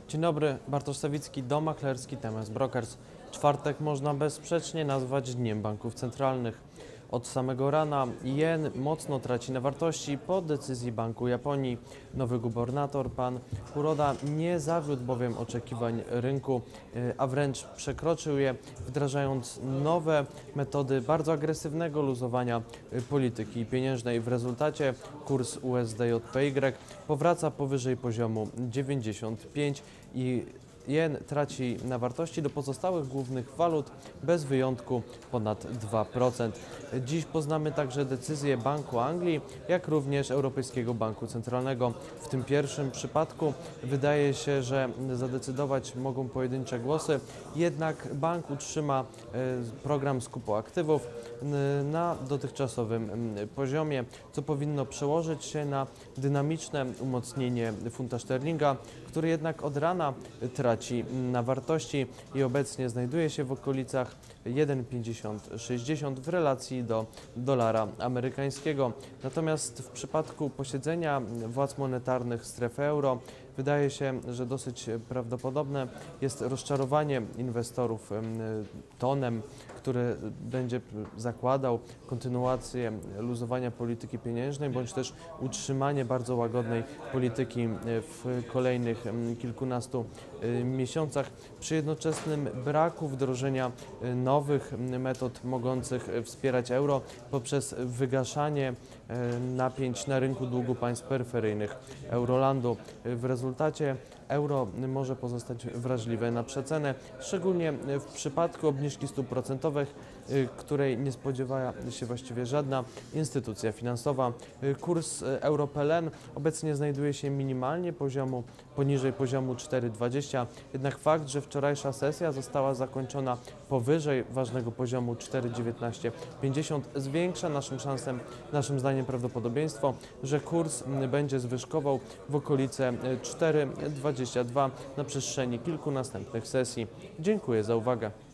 Dzień dobry, Bartosz Sawicki, Dom Maklerski TMS Brokers. Czwartek można bezsprzecznie nazwać Dniem Banków Centralnych. Od samego rana jen mocno traci na wartości po decyzji Banku Japonii. Nowy gubernator, pan Kuroda, nie zawiódł bowiem oczekiwań rynku, a wręcz przekroczył je, wdrażając nowe metody bardzo agresywnego luzowania polityki pieniężnej. W rezultacie kurs USD-JPY powraca powyżej poziomu 95 i jen traci na wartości do pozostałych głównych walut bez wyjątku ponad 2%. Dziś poznamy także decyzję Banku Anglii, jak również Europejskiego Banku Centralnego. W tym pierwszym przypadku wydaje się, że zadecydować mogą pojedyncze głosy, jednak bank utrzyma program skupu aktywów na dotychczasowym poziomie, co powinno przełożyć się na dynamiczne umocnienie funta sterlinga, który jednak od rana traci na wartości i obecnie znajduje się w okolicach 1,5060 w relacji do dolara amerykańskiego. Natomiast w przypadku posiedzenia władz monetarnych strefy euro wydaje się, że dosyć prawdopodobne jest rozczarowanie inwestorów tonem, który będzie zakładał kontynuację luzowania polityki pieniężnej, bądź też utrzymanie bardzo łagodnej polityki w kolejnych kilkunastu miesiącach, przy jednoczesnym braku wdrożenia nowych metod mogących wspierać euro poprzez wygaszanie napięć na rynku długu państw peryferyjnych Eurolandu. W rezultacie euro może pozostać wrażliwe na przecenę, szczególnie w przypadku obniżki stóp procentowych, której nie spodziewała się właściwie żadna instytucja finansowa. Kurs euro-PLN obecnie znajduje się minimalnie poniżej poziomu 4,20, jednak fakt, że wczorajsza sesja została zakończona powyżej ważnego poziomu 4,1950 zwiększa naszym zdaniem prawdopodobieństwo, że kurs będzie zwyżkował w okolice 4,22 na przestrzeni kilku następnych sesji. Dziękuję za uwagę.